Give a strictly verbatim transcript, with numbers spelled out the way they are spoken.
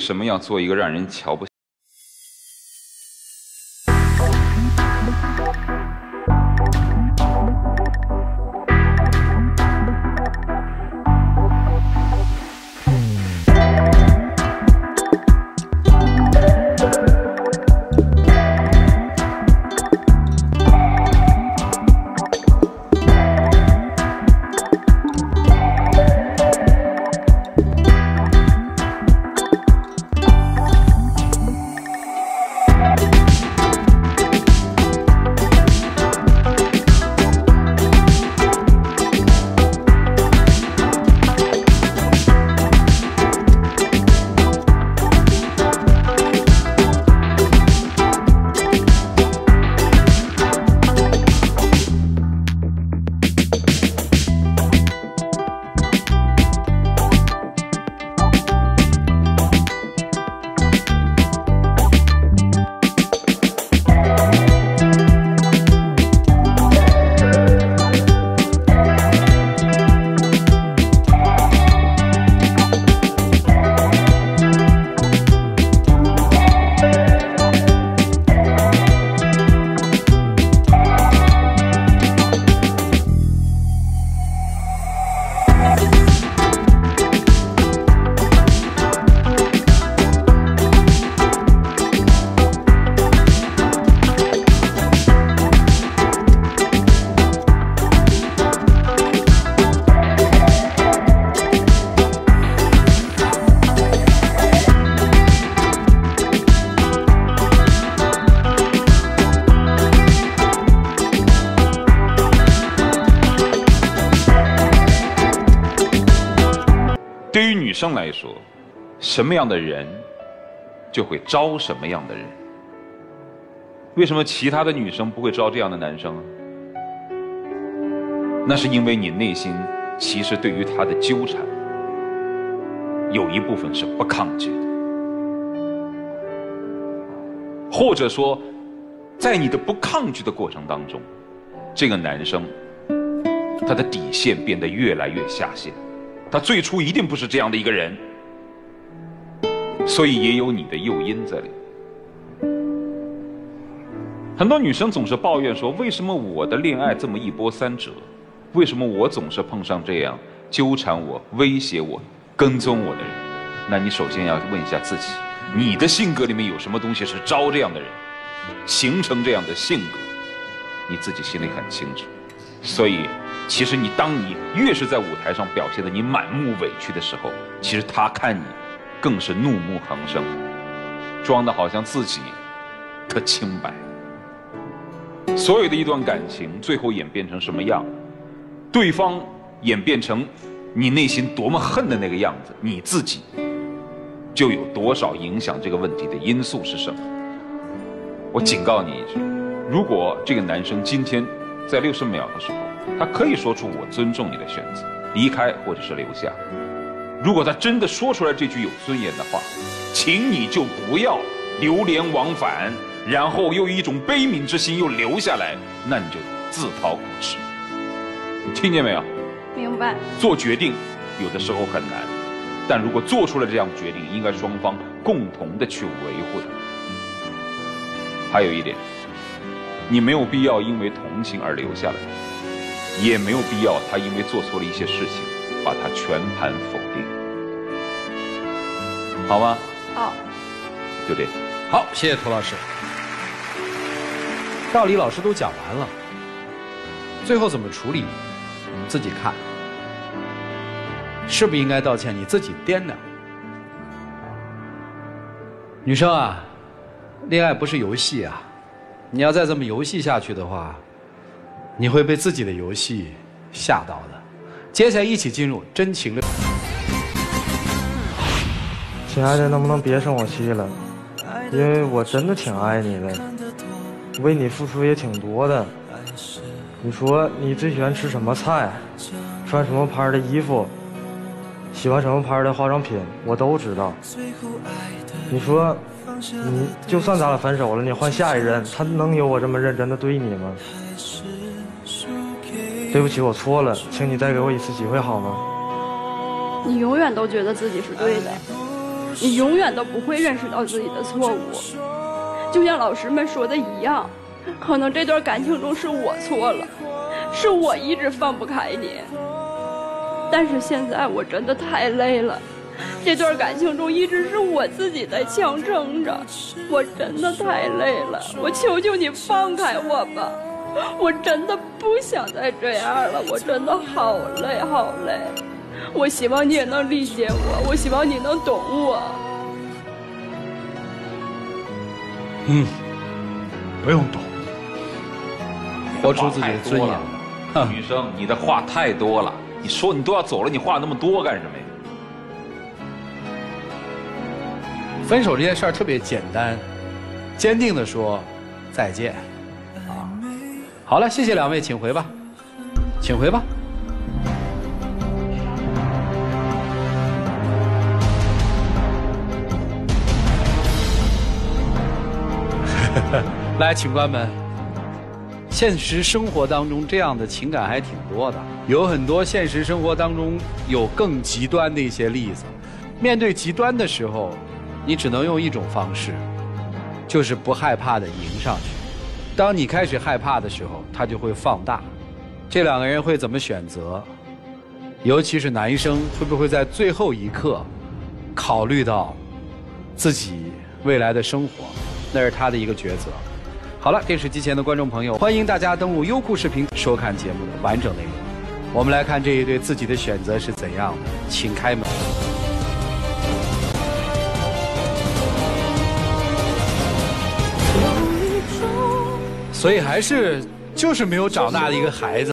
什么要做一个让人瞧不起？对于女生来说，什么样的人就会招什么样的人。为什么其他的女生不会招这样的男生啊？那是因为你内心其实对于他的纠缠，有一部分是不抗拒的，或者说，在你的不抗拒的过程当中，这个男生他的底线变得越来越下限。他最初一定不是这样的一个人，所以也有你的诱因在里。很多女生总是抱怨说，为什么我的恋爱这么一波三折？为什么我总是碰上这样纠缠我、威胁我、跟踪我的人？那你首先要问一下自己，你的性格里面有什么东西是招这样的人，形成这样的性格，你自己心里很清楚。所以其实你当你越是在舞台上表现的你满目委屈的时候，其实他看你更是怒目横生，装的好像自己特清白。所有的一段感情最后演变成什么样，对方演变成你内心多么恨的那个样子，你自己就有多少影响这个问题的因素是什么。我警告你一句，如果这个男生今天在六十秒的时候，他可以说出我尊重你的选择，离开或者是留下。如果他真的说出来这句有尊严的话，请你就不要流连忘返，然后又以一种悲悯之心又留下来，那你就自讨苦吃。你听见没有？ 明白。 做决定有的时候很难，但如果做出了这样的决定，应该双方共同的去维护它。还有一点，你没有必要因为同情而留下来，也没有必要他因为做错了一些事情把他全盘否定，好吗？ 好， 就这样。 好，谢谢涂老师。道理老师都讲完了，最后怎么处理，你们自己看。是不是应该道歉，你自己掂量。女生啊，恋爱不是游戏啊，你要再这么游戏下去的话，你会被自己的游戏吓到的。接下来一起进入真情的。 亲爱的，能不能别生我气了？因为我真的挺爱你的，为你付出也挺多的。你说你最喜欢吃什么菜，穿什么牌的衣服，喜欢什么牌的化妆品，我都知道。你说你就算咱俩分手了，你换下一任，他能有我这么认真的对你吗？对不起，我错了，请你再给我一次机会好吗？ 你永远都觉得自己是对的。 你永远都不会认识到自己的错误。就像老师们说的一样，可能这段感情中是我错了，是我一直放不开你。但是现在我真的太累了，这段感情中一直是我自己在强撑着，我真的太累了，我求求你放开我吧，我真的不想再这样了，我真的好累好累，我希望你也能理解我，我希望你能懂我。 嗯，不用懂，活出自己的尊严。 女生，你的话太多了，你说你都要走了，你话那么多干什么呀？ 分手这件事儿特别简单，坚定地说再见。啊，好了，谢谢两位，请回吧，请回吧。来，请关门。现实生活当中这样的情感还挺多的，有很多现实生活当中有更极端的一些例子。面对极端的时候，你只能用一种方式，就是不害怕的迎上去。当你开始害怕的时候，它就会放大。这两个人会怎么选择？尤其是男生会不会在最后一刻考虑到自己未来的生活，那是他的一个抉择。好了，电视机前的观众朋友，欢迎大家登录优酷视频收看节目的完整内容。我们来看这一对自己的选择是怎样的，请开门。所以还是就是没有长大的一个孩子。